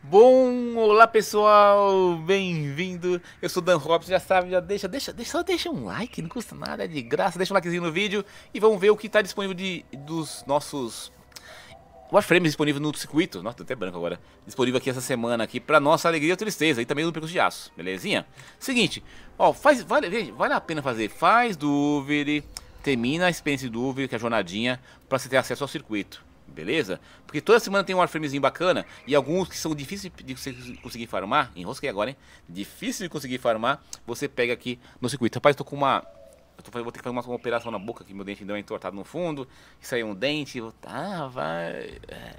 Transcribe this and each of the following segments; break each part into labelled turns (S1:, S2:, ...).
S1: Bom, olá pessoal, bem-vindo. Eu sou Dan Robson, já sabe, já deixa um like, não custa nada, é de graça. Deixa um likezinho no vídeo e vamos ver o que está disponível dos nossos Warframes disponível no circuito. Nossa, tô até branco agora. Disponível aqui essa semana aqui pra nossa alegria e tristeza e também no percurso de aço, belezinha? Seguinte, ó, vale a pena fazer. Faz dúvida, termina a experiência de dúvida, que é a jornadinha, pra você ter acesso ao circuito. Beleza? Porque toda semana tem um Warframezinho bacana e alguns que são difíceis de você conseguir farmar. Enrosquei agora, hein? Difícil de conseguir farmar. Você pega aqui no circuito. Rapaz, tô com uma. Vou ter que fazer uma operação na boca que meu dente deu uma entortada no fundo. E saiu um dente. Vai.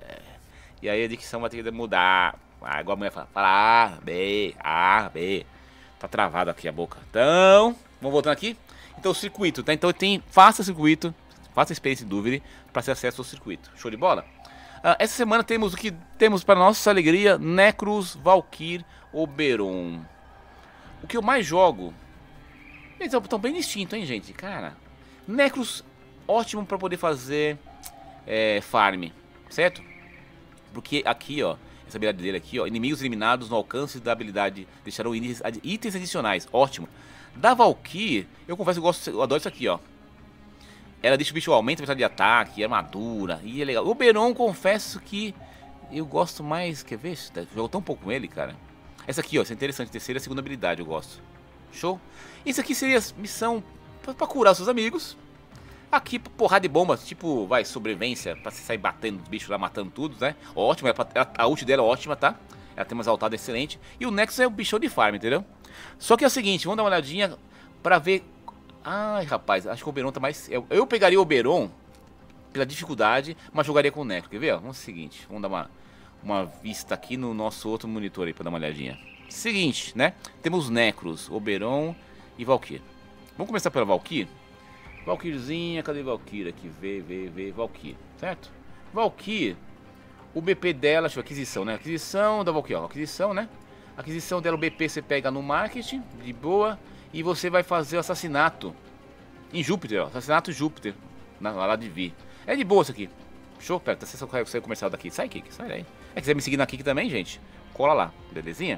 S1: E aí a dicção vai ter que mudar. Igual a mulher fala A, B, A, B. Tá travado aqui a boca. Então, vamos voltando aqui. Então, o circuito, tá? Então, faça circuito. Faça a experiência de dúvida para ter acesso ao circuito. Show de bola? Essa semana temos o que temos para nossa alegria: Necros, Valkyr, Oberon. O que eu mais jogo. Eles estão bem distintos, hein, gente? Cara, Necros, ótimo para poder fazer farm, certo? Porque aqui, ó, essa habilidade dele aqui, ó, inimigos eliminados no alcance da habilidade deixarão itens adicionais. Ótimo. Da Valkyr, eu confesso que eu adoro isso aqui, ó. Ela deixa o bicho aumenta a velocidade de ataque, armadura, e é legal. O Oberon, confesso que eu gosto mais, quer ver? Jogo tão pouco com ele, cara. Essa aqui, ó, essa é interessante, terceira e segunda habilidade, eu gosto. Show? Isso aqui seria missão pra curar os seus amigos. Aqui, porrada de bombas, tipo, sobrevivência, pra você sair batendo os bichos lá, matando tudo, né? Ótimo, a ult dela é ótima, tá? Ela tem uma exaltada excelente. E o Nexus é o bichão de farm, entendeu? Só que é o seguinte, vamos dar uma olhadinha pra ver. Ai, rapaz, acho que o Oberon tá mais. Eu pegaria o Oberon pela dificuldade, mas jogaria com o Necro. Quer ver? Vamos o seguinte, vamos dar uma vista aqui no nosso outro monitor aí pra dar uma olhadinha. Seguinte, né? Temos Necros, Oberon e Valkyr. Vamos começar pela Valkyr. Valkyrzinha, cadê Valkyr aqui? Vê, Valkyr, certo? Valkyr, o BP dela, deixa eu ver, aquisição, né? Aquisição da Valkyr, ó, aquisição, né? Aquisição dela, o BP você pega no marketing, de boa. E você vai fazer o assassinato em Júpiter, ó. Assassinato Júpiter, lá de Vi. É de boa isso aqui. Show? Pera, tá saindo o comercial daqui. Sai, Kiki, sai daí. Quiser me seguir na Kiki também, gente, cola lá, belezinha?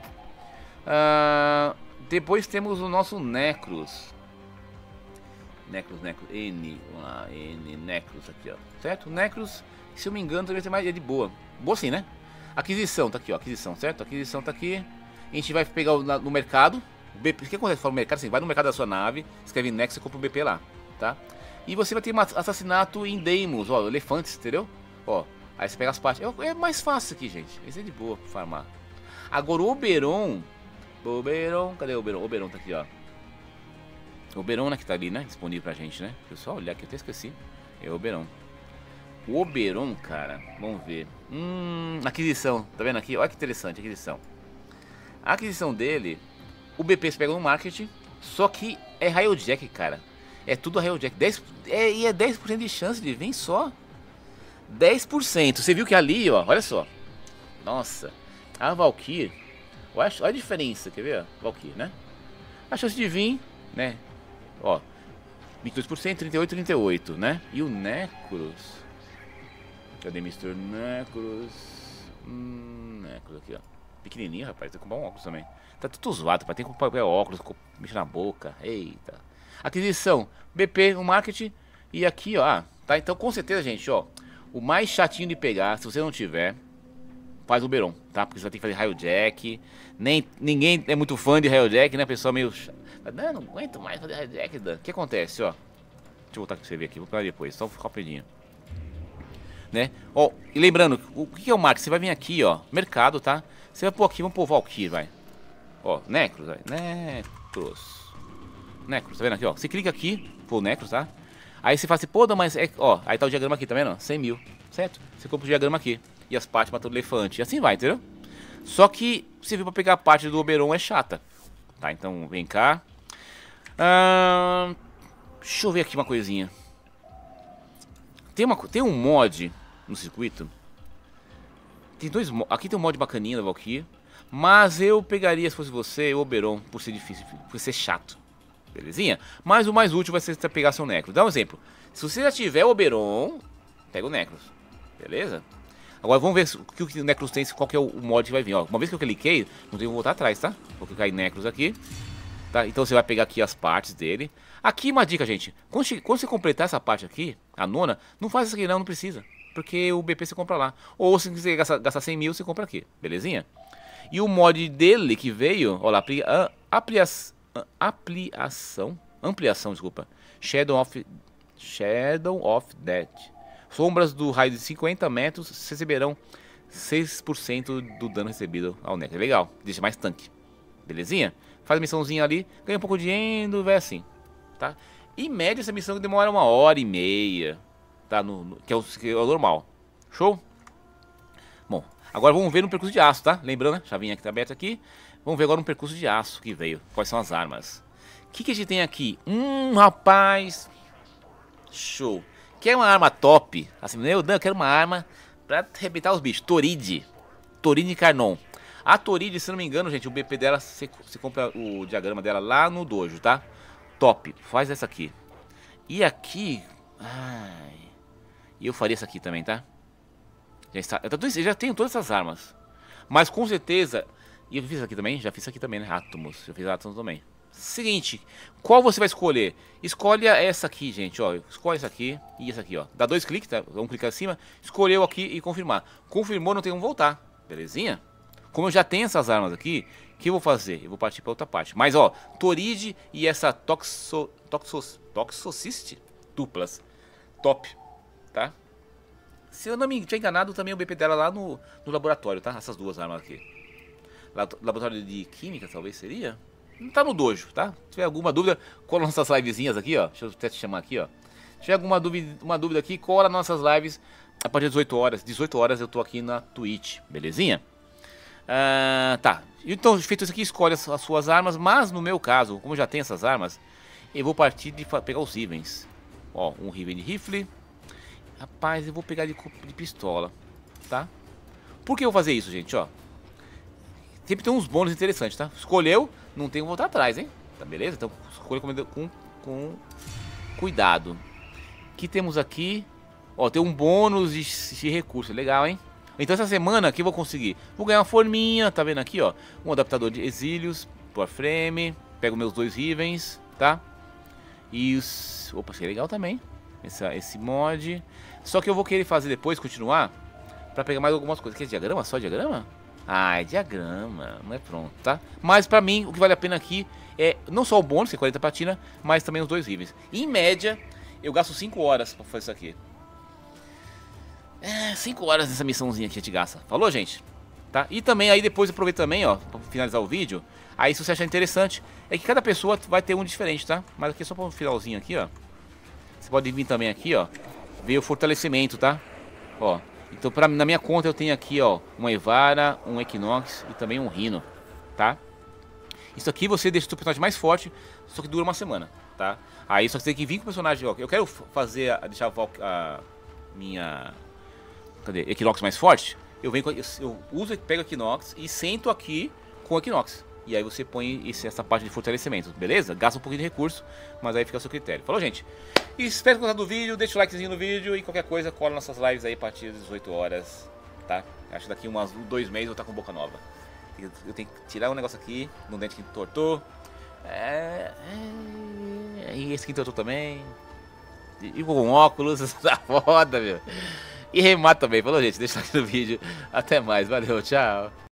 S1: Depois temos o nosso Necros. Necros, N, vamos lá, N, Necros aqui, ó. Certo? Necros, se eu me engano, também tem mais, é de boa. Boa sim, né? Aquisição, tá aqui, ó. Aquisição, certo? Aquisição tá aqui. A gente vai pegar no mercado. O que acontece? Fala no mercado, assim, vai no mercado da sua nave, escreve Nexus e compra o BP lá, tá? E você vai ter um assassinato em Deimos, ó, elefantes, entendeu? Ó, aí você pega as partes. É mais fácil aqui, gente. Esse é de boa pra farmar. Agora o Oberon. Cadê o Oberon? O Oberon tá aqui, ó. O Oberon, né, que tá ali, né? Disponível pra gente, né? Deixa eu só olhar aqui, eu até esqueci. É o Oberon. O Oberon, cara, vamos ver. Aquisição, tá vendo aqui? Olha que interessante, aquisição. A aquisição dele. O BP você pega no marketing, só que é Railjack, cara. É tudo Railjack. E é 10% de chance de vir só. 10%. Você viu que ali, ó, olha só. Nossa, a Valkyr. Olha a diferença, quer ver? Valkyr, né? A chance de vir, né? Ó, 22%, 38, né? E o Necros. Cadê Mr. Necros? Necros aqui, ó. Pequenininho, rapaz. Tem que comprar um óculos também. Tá tudo zoado, rapaz. Tem que comprar óculos, mexer na boca. Eita. Aquisição. BP, o marketing. E aqui, ó. Tá? Então, com certeza, gente, ó. O mais chatinho de pegar, se você não tiver, faz o Oberon, tá? Porque você vai ter que fazer Railjack. Ninguém é muito fã de Railjack, né? Pessoal meio. Não aguento mais fazer Railjack. O que acontece, ó? Deixa eu voltar pra você ver aqui. Vou pegar depois. Só rapidinho. Né? Ó, e lembrando, o que é o marketing? Você vai vir aqui, ó. Mercado, tá? Você vai pôr aqui, vamos pôr Valkyr, vai. Ó, Necros, vai. Necros, tá vendo aqui, ó? Você clica aqui, pô, Necros, tá? Aí você fala assim, pô, mas ó, aí tá o diagrama aqui, tá vendo? 100 mil, certo? Você compra o diagrama aqui. E as partes matando o elefante. E assim vai, entendeu? Só que, você viu pra pegar a parte do Oberon é chata. Tá, então vem cá. Deixa eu ver aqui uma coisinha. Tem um mod no circuito. Aqui tem um mod bacaninha da Valkyr. Mas eu pegaria, se fosse você, o Oberon, por ser difícil, por ser chato. Belezinha? Mas o mais útil vai ser você pegar seu Necros. Dá um exemplo. Se você já tiver o Oberon, pega o Necros. Beleza? Agora vamos ver o que o Necros tem, qual que é o mod que vai vir, ó. Uma vez que eu cliquei, não tenho que voltar atrás, tá? Vou clicar em Necros aqui, tá? Então você vai pegar aqui as partes dele. Aqui uma dica, gente. Quando você completar essa parte aqui, a nona, não faz isso aqui não não porque o BP você compra lá. Ou se você gastar 100 mil, você compra aqui, belezinha? E o mod dele que veio, ó lá, ampliação, desculpa. Shadow of Death. Sombras do raio de 50 metros receberão 6% do dano recebido ao Necro. Legal, deixa mais tanque. Belezinha? Faz a missãozinha ali, ganha um pouco de endo, vai assim. Tá? Em média essa missão demora 1h30. Tá? Que é o normal. Show? Bom, agora vamos ver no percurso de aço, tá? Lembrando, né? Chavinha que tá aberta aqui. Vamos ver agora no percurso de aço que veio. Quais são as armas. O que a gente tem aqui? Rapaz. Show. Quer uma arma top? Assim, eu quero uma arma pra arrebentar os bichos. Toride Carnon. A Toride, se não me engano, gente, o BP dela, você compra o diagrama dela lá no dojo, tá? Top. Faz essa aqui. E aqui... Ai... E eu faria essa aqui também, tá? Eu já tenho todas essas armas. Mas com certeza... E eu fiz aqui também? Já fiz aqui também, né? Átomos. Já fiz átomos também. Seguinte, qual você vai escolher? Escolha essa aqui, gente, ó. Escolhe essa aqui e essa aqui, ó. Dá 2 cliques, tá? Vamos clicar acima. Escolheu aqui e confirmar. Confirmou, não tem como voltar. Belezinha? Como eu já tenho essas armas aqui, o que eu vou fazer? Eu vou partir para outra parte. Mas, ó, Toride e essa Toxocist duplas. Top, tá? Se eu não me tinha enganado, também o BP dela lá no laboratório, tá? Essas duas armas aqui. Laboratório de Química, talvez seria? Não tá no dojo, tá? Se tiver alguma dúvida, cola nossas livezinhas aqui, ó. Deixa eu até te chamar aqui, ó. Se tiver alguma dúvida aqui, cola nossas lives a partir das 18 horas. 18 horas eu tô aqui na Twitch, belezinha? Tá. Então, feito isso aqui, escolhe as suas armas. Mas no meu caso, como eu já tenho essas armas, eu vou partir de pegar os Rivens. Ó, um Riven de rifle. Rapaz, eu vou pegar de pistola, tá? Por que eu vou fazer isso, gente, ó? Sempre tem uns bônus interessantes, tá? Escolheu, não tem que voltar atrás, hein? Tá beleza? Então escolha com cuidado. O que temos aqui? Ó, tem um bônus de recurso, legal, hein? Então essa semana aqui eu vou conseguir. Vou ganhar uma forminha, tá vendo aqui, ó? Um adaptador de exílios, Warframe. Pego meus 2 Rivens, tá? E os... Opa, achei legal também esse mod. Só que eu vou querer fazer depois, continuar, pra pegar mais algumas coisas. Que é diagrama? Só diagrama? Ah, é diagrama, não é pronto, tá? Mas pra mim, o que vale a pena aqui é não só o bônus, que é 40 platina, mas também os 2 Rivens. Em média, eu gasto 5 horas pra fazer isso aqui. 5 horas nessa missãozinha que a gente gasta. Falou, gente? Tá? E também aí depois aproveita também, ó, pra finalizar o vídeo. Aí se você achar interessante, é que cada pessoa vai ter um diferente, tá? Mas aqui é só pra um finalzinho aqui, ó. Você pode vir também aqui, ó, ver o fortalecimento, tá? Ó. Então na minha conta eu tenho aqui, ó, uma Evara, um Equinox e também um Rhino, tá? Isso aqui você deixa o seu personagem mais forte, só que dura uma semana, tá? Aí só que você tem que vir com o personagem, ó. Eu quero deixar a minha... Cadê? Equinox mais forte. Eu uso, pego o Equinox e sento aqui com o Equinox. E aí você põe essa parte de fortalecimento, beleza? Gasta um pouquinho de recurso, mas aí fica a seu critério. Falou, gente? E espero que gostar do vídeo, deixa o likezinho no vídeo e qualquer coisa, cola nossas lives aí a partir das 18 horas, tá? Acho que daqui 2 meses eu vou estar com boca nova. Eu tenho que tirar um negócio aqui, no dente que entortou. E esse que entortou também. E com óculos, tá foda, meu. E remata também, falou, gente? Deixa o like no vídeo. Até mais, valeu, tchau.